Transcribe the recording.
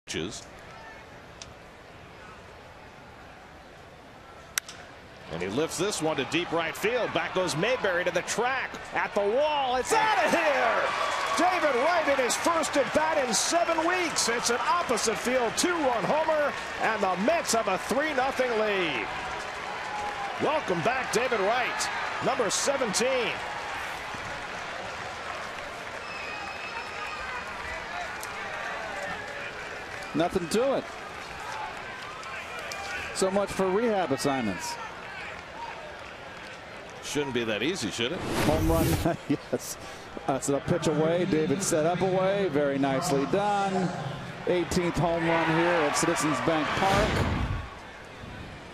And he lifts this one to deep right field. Back goes Mayberry to the track. At the wall. It's out of here. David Wright in his first at bat in 7 weeks. It's an opposite field 2-run homer. And the Mets have a 3-0 lead. Welcome back, David Wright, number 17. Nothing to it. So much for rehab assignments. Shouldn't be that easy, should it? Home run, yes. That's a pitch away. David set up away. Very nicely done. 18th home run here at Citizens Bank Park.